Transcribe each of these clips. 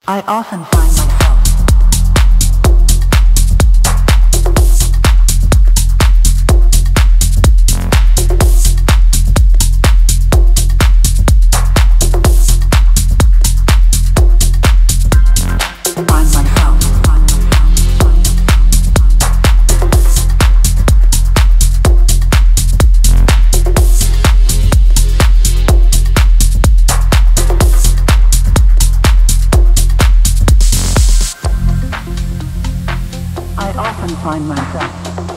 I often find myself find myself.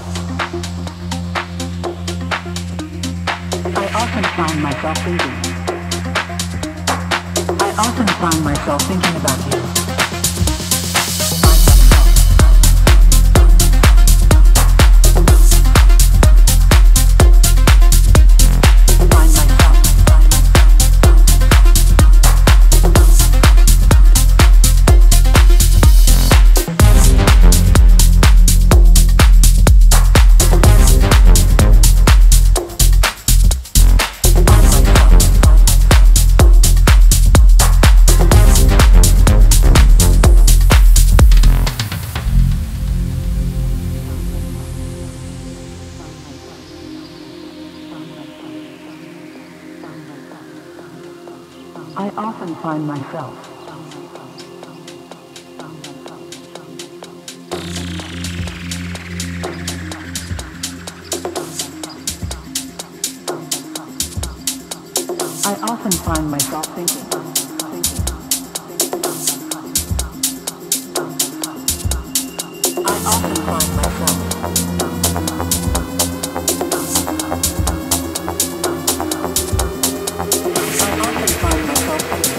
I often find myself thinking. I often find myself thinking about you. I often find myself. I often find myself thinking. I often find myself. I often find myself thinking.